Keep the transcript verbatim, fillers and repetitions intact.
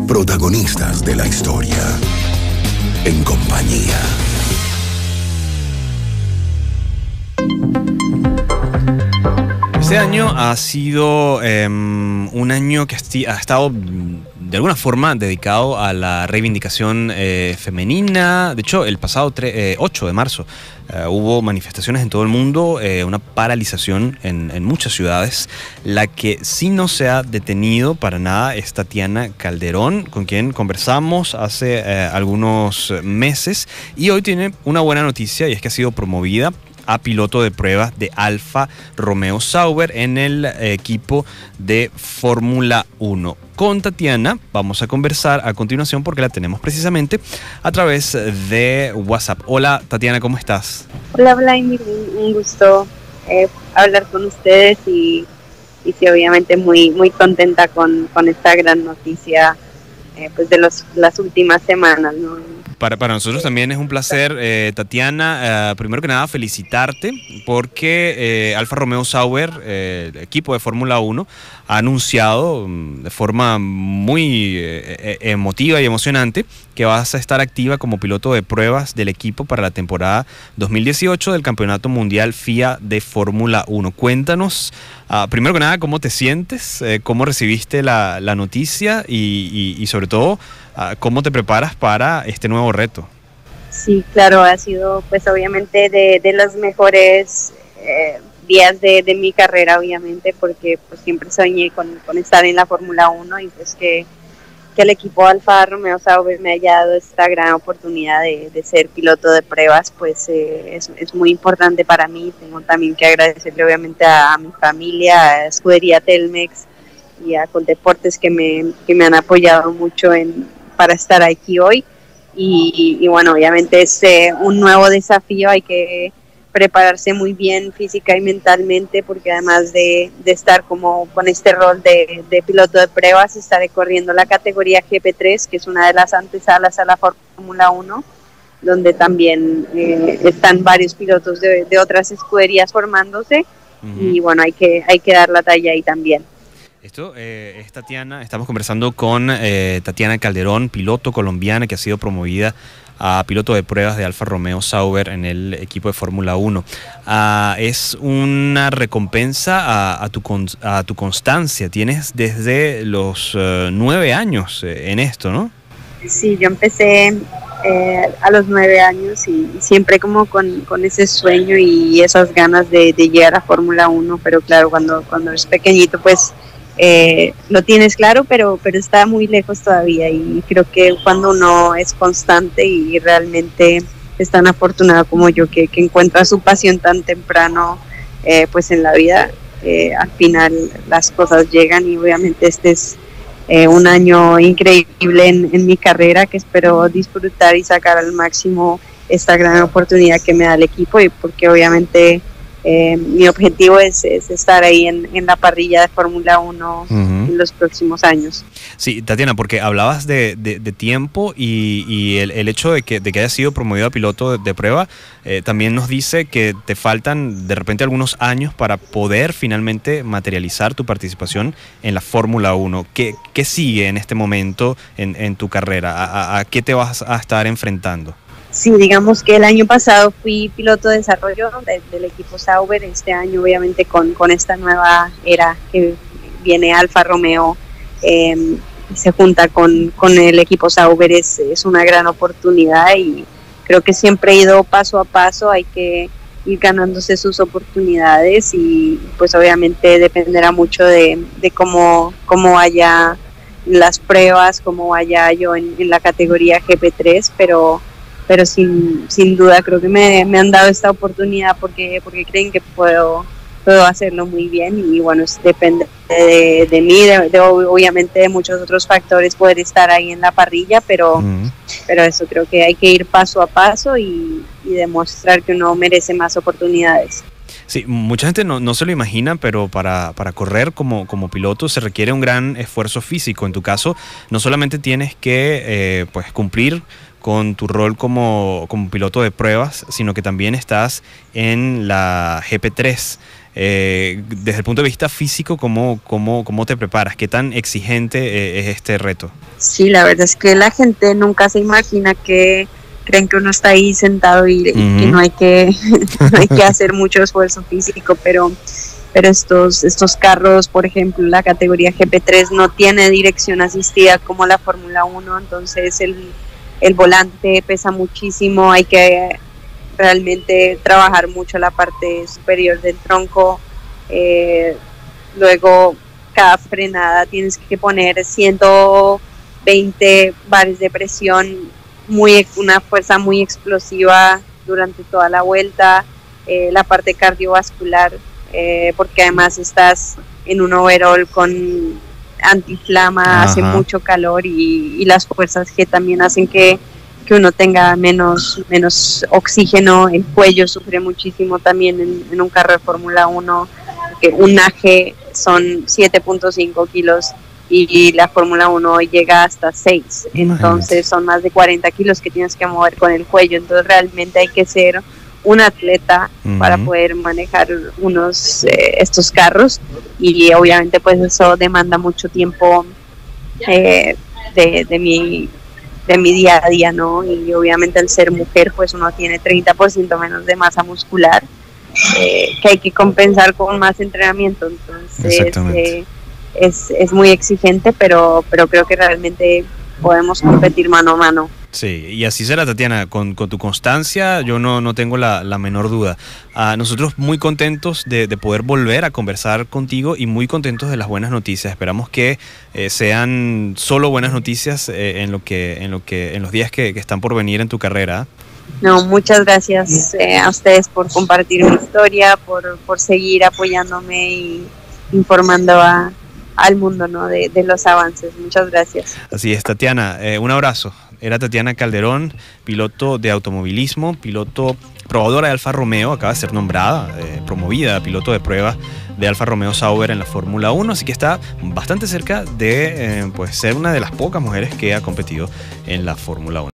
Protagonistas de la historia. En compañía. Este año ha sido eh, un año que ha estado de alguna forma dedicado a la reivindicación eh, femenina. De hecho, el pasado eh, ocho de marzo eh, hubo manifestaciones en todo el mundo, eh, una paralización en, en muchas ciudades. La que sí no se ha detenido para nada es Tatiana Calderón, con quien conversamos hace eh, algunos meses, y hoy tiene una buena noticia, y es que ha sido promovida a piloto de pruebas de Alfa Romeo Sauber en el equipo de Fórmula uno. Con Tatiana vamos a conversar a continuación porque la tenemos precisamente a través de WhatsApp. Hola Tatiana, ¿cómo estás? Hola Vladimir, un gusto eh, hablar con ustedes y, y sí, obviamente muy, muy contenta con, con esta gran noticia eh, pues de los, las últimas semanas, ¿no? Para, para nosotros también es un placer, eh, Tatiana. Eh, primero que nada, felicitarte porque eh, Alfa Romeo Sauber, eh, el equipo de Fórmula uno, ha anunciado um, de forma muy eh, emotiva y emocionante que vas a estar activa como piloto de pruebas del equipo para la temporada dos mil dieciocho del Campeonato Mundial F I A de Fórmula uno. Cuéntanos, uh, primero que nada, cómo te sientes, eh, cómo recibiste la, la noticia y, y, y sobre todo, uh, cómo te preparas para este nuevo reto. Sí, claro, ha sido pues obviamente de, de los mejores eh, días de, de mi carrera, obviamente, porque pues siempre soñé con, con estar en la Fórmula uno y pues que, que el equipo Alfa Romeo Sauber me haya dado esta gran oportunidad de, de ser piloto de pruebas, pues eh, es, es muy importante para mí. Tengo también que agradecerle obviamente a, a mi familia, a Escudería Telmex y a Coldeportes que me, que me han apoyado mucho en, para estar aquí hoy. Y, y bueno, obviamente es eh, un nuevo desafío, hay que prepararse muy bien física y mentalmente, porque además de, de estar como con este rol de, de piloto de pruebas, estaré corriendo la categoría G P tres, que es una de las antesalas a la Fórmula uno, donde también eh, están varios pilotos de, de otras escuderías formándose. Uh-huh. Y bueno, hay que, hay que dar la talla ahí también. Esto eh, es Tatiana, estamos conversando con eh, Tatiana Calderón, piloto colombiana que ha sido promovida a piloto de pruebas de Alfa Romeo Sauber en el equipo de Fórmula uno. Uh, es una recompensa a, a, tu, a tu constancia. Tienes desde los uh, nueve años eh, en esto, ¿no? Sí, yo empecé eh, a los nueve años y, y siempre como con, con ese sueño y esas ganas de, de llegar a Fórmula uno, pero claro, cuando, cuando eres pequeñito pues Eh, lo tienes claro, pero, pero está muy lejos todavía, y creo que cuando uno es constante y realmente es tan afortunado como yo que, que encuentra su pasión tan temprano, eh, pues en la vida, eh, al final las cosas llegan, y obviamente este es eh, un año increíble en, en mi carrera que espero disfrutar y sacar al máximo esta gran oportunidad que me da el equipo, y porque obviamente Eh, mi objetivo es, es estar ahí en, en la parrilla de Fórmula uno uh-huh. en los próximos años. Sí, Tatiana, porque hablabas de, de, de tiempo y, y el, el hecho de que, de que hayas sido promovido a piloto de, de prueba eh, también nos dice que te faltan de repente algunos años para poder finalmente materializar tu participación en la Fórmula uno. ¿Qué, qué sigue en este momento en, en tu carrera? ¿A, a, a qué te vas a estar enfrentando? Sí, digamos que el año pasado fui piloto de desarrollo de, del equipo Sauber. Este año obviamente con, con esta nueva era que viene Alfa Romeo, eh, se junta con, con el equipo Sauber, es, es una gran oportunidad, y creo que siempre he ido paso a paso, hay que ir ganándose sus oportunidades, y pues obviamente dependerá mucho de, de cómo, cómo vaya las pruebas, cómo vaya yo en, en la categoría G P tres, pero pero sin, sin duda creo que me, me han dado esta oportunidad porque, porque creen que puedo, puedo hacerlo muy bien, y bueno, es, depende de, de mí, de, de, obviamente de muchos otros factores poder estar ahí en la parrilla, pero, uh-huh. pero eso, creo que hay que ir paso a paso y, y demostrar que uno merece más oportunidades. Sí, mucha gente no, no se lo imagina, pero para, para correr como, como piloto se requiere un gran esfuerzo físico. En tu caso, no solamente tienes que eh, pues cumplir con tu rol como, como piloto de pruebas, sino que también estás en la G P tres. Eh, desde el punto de vista físico, ¿cómo, cómo, cómo te preparas? ¿Qué tan exigente eh, es este reto? Sí, la verdad es que la gente nunca se imagina que creen que uno está ahí sentado y, uh-huh. y no hay que no hay que hacer mucho esfuerzo físico, pero pero estos estos carros, por ejemplo, la categoría G P tres no tiene dirección asistida como la Fórmula uno, entonces el, el volante pesa muchísimo, hay que realmente trabajar mucho la parte superior del tronco, eh, luego cada frenada tienes que poner ciento veinte bares de presión, muy una fuerza muy explosiva durante toda la vuelta, eh, la parte cardiovascular, eh, porque además estás en un overall con antiflama, Ajá. hace mucho calor y, y las fuerzas que también hacen que, que uno tenga menos, menos oxígeno, el cuello sufre muchísimo también en, en un carro de Fórmula uno, que un A G son siete punto cinco kilos y la Fórmula uno llega hasta seis, entonces son más de cuarenta kilos que tienes que mover con el cuello, entonces realmente hay que ser un atleta uh-huh. para poder manejar unos eh, estos carros y obviamente pues eso demanda mucho tiempo eh, de, de mi de mi día a día, ¿no? Y obviamente al ser mujer pues uno tiene treinta por ciento menos de masa muscular eh, que hay que compensar con más entrenamiento, entonces eh, es, es muy exigente, pero, pero creo que realmente podemos competir mano a mano. Sí, y así será, Tatiana, con, con tu constancia yo no, no tengo la, la menor duda. Uh, nosotros muy contentos de, de poder volver a conversar contigo y muy contentos de las buenas noticias. Esperamos que eh, sean solo buenas noticias eh, en lo que, en lo que, en los días que, que están por venir en tu carrera. No, muchas gracias eh, a ustedes por compartir mi historia, por, por seguir apoyándome y informando a, al mundo, ¿no? de, de los avances. Muchas gracias. Así es, Tatiana, eh, un abrazo. Era Tatiana Calderón, piloto de automovilismo, piloto probadora de Alfa Romeo, acaba de ser nombrada, eh, promovida piloto de prueba de Alfa Romeo Sauber en la Fórmula uno, así que está bastante cerca de eh, pues ser una de las pocas mujeres que ha competido en la Fórmula uno.